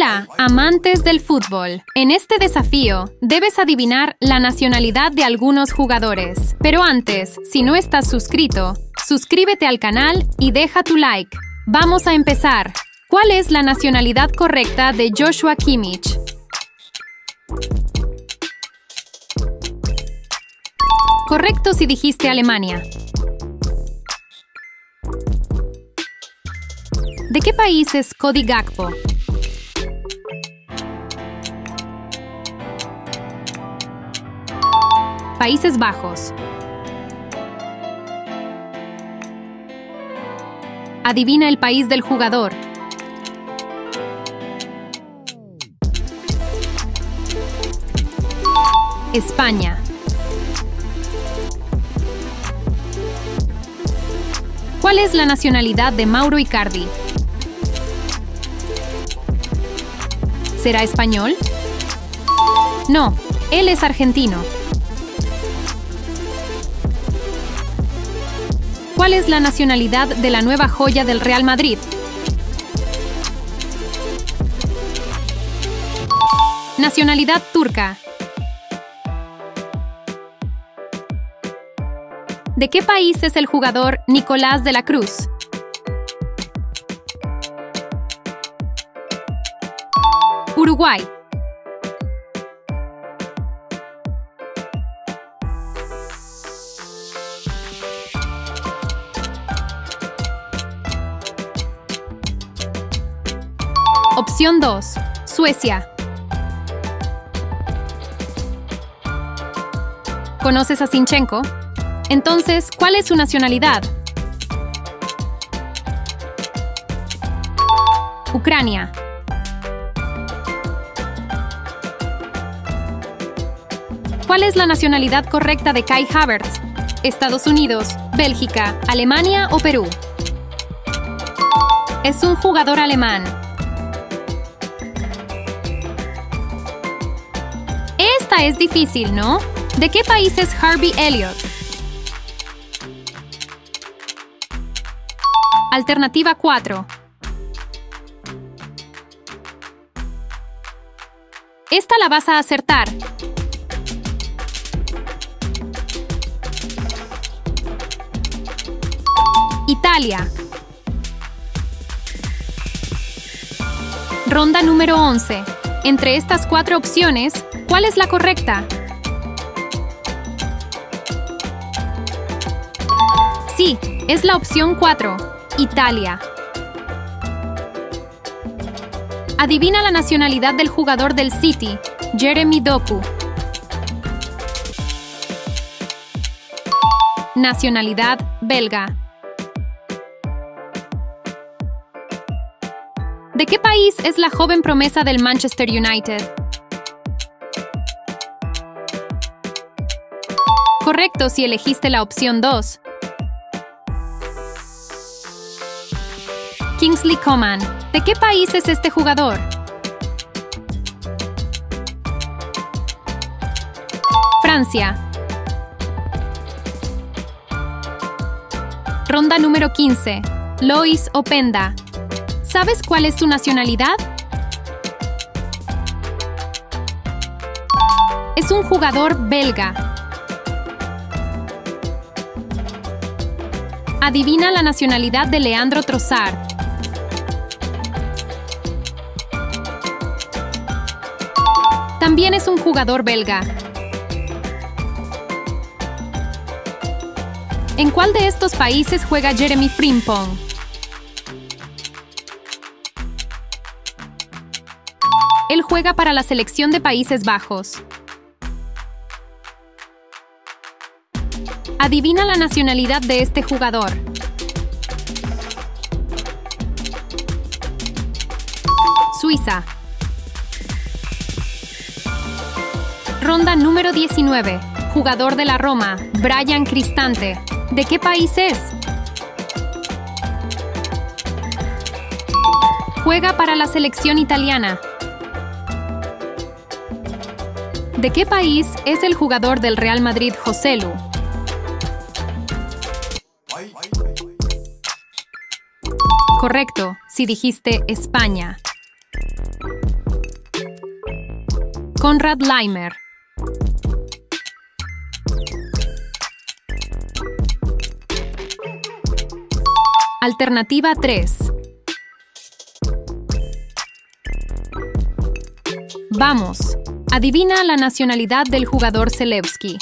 Hola, amantes del fútbol. En este desafío, debes adivinar la nacionalidad de algunos jugadores. Pero antes, si no estás suscrito, suscríbete al canal y deja tu like. Vamos a empezar. ¿Cuál es la nacionalidad correcta de Joshua Kimmich? Correcto si dijiste Alemania. ¿De qué país es Cody Gakpo? Países Bajos. Adivina el país del jugador. España. ¿Cuál es la nacionalidad de Mauro Icardi? ¿Será español? No, él es argentino. ¿Cuál es la nacionalidad de la nueva joya del Real Madrid? Nacionalidad turca. ¿De qué país es el jugador Nicolás de la Cruz? Uruguay. Opción 2. Suecia. ¿Conoces a Zinchenko? Entonces, ¿cuál es su nacionalidad? Ucrania. ¿Cuál es la nacionalidad correcta de Kai Havertz? ¿Estados Unidos, Bélgica, Alemania o Perú? Es un jugador alemán. Esta es difícil, ¿no? ¿De qué país es Harvey Elliott? Alternativa 4. Esta la vas a acertar. Italia. Ronda número 11. Entre estas 4 opciones, ¿cuál es la correcta? Sí, es la opción 4, Italia. Adivina la nacionalidad del jugador del City, Jeremy Doku. Nacionalidad belga. ¿De qué país es la joven promesa del Manchester United? Correcto si elegiste la opción 2. Kingsley Coman. ¿De qué país es este jugador? Francia. Ronda número 15. Lois Openda. ¿Sabes cuál es su nacionalidad? Es un jugador belga. Adivina la nacionalidad de Leandro Trossard. También es un jugador belga. ¿En cuál de estos países juega Jeremy Frimpong? Él juega para la selección de Países Bajos. Adivina la nacionalidad de este jugador. Suiza. Ronda número 19. Jugador de la Roma, Bryan Cristante. ¿De qué país es? Juega para la selección italiana. ¿De qué país es el jugador del Real Madrid, Joselu? Correcto, si dijiste España. Konrad Laimer. Alternativa 3. Vamos, adivina la nacionalidad del jugador Zalewski.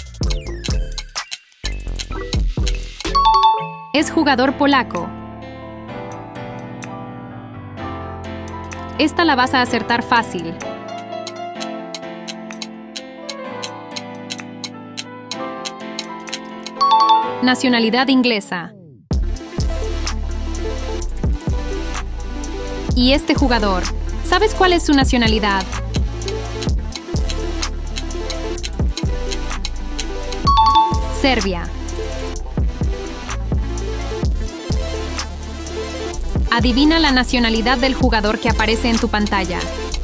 Es jugador polaco. Esta la vas a acertar fácil. Nacionalidad inglesa. Y este jugador, ¿sabes cuál es su nacionalidad? Serbia. Adivina la nacionalidad del jugador que aparece en tu pantalla.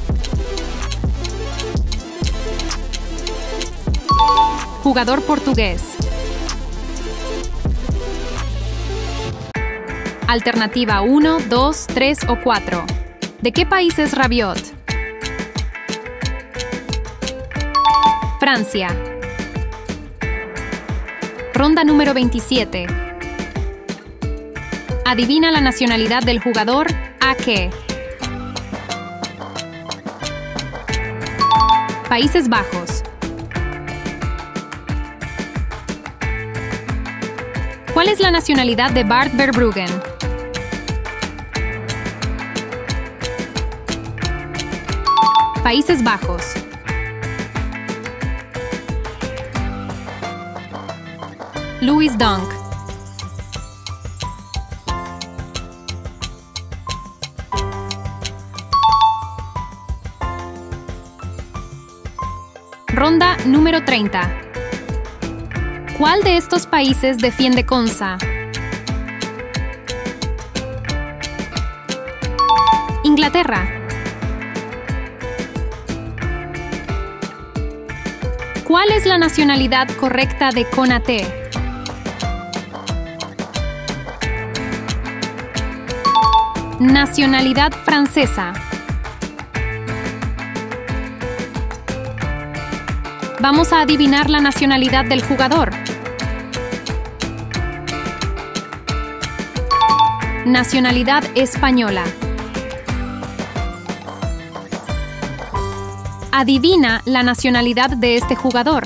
Jugador portugués. Alternativa 1, 2, 3 o 4. ¿De qué país es Rabiot? Francia. Ronda número 27. Adivina la nacionalidad del jugador. ¿A qué? Países Bajos. ¿Cuál es la nacionalidad de Bart Verbruggen? Países Bajos. Louis Dunk. Ronda número 30. ¿Cuál de estos países defiende Konsa? Inglaterra. ¿Cuál es la nacionalidad correcta de Konaté? Nacionalidad francesa. Vamos a adivinar la nacionalidad del jugador. Nacionalidad española. Adivina la nacionalidad de este jugador.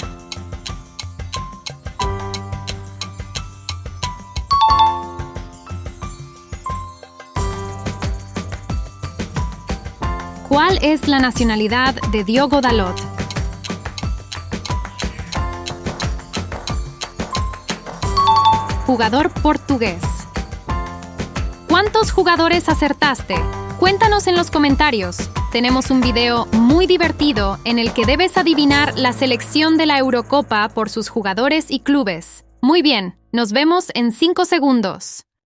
¿Cuál es la nacionalidad de Diogo Dalot? Jugador portugués. ¿Cuántos jugadores acertaste? Cuéntanos en los comentarios. Tenemos un video muy divertido en el que debes adivinar la selección de la Eurocopa por sus jugadores y clubes. Muy bien, nos vemos en 5 segundos.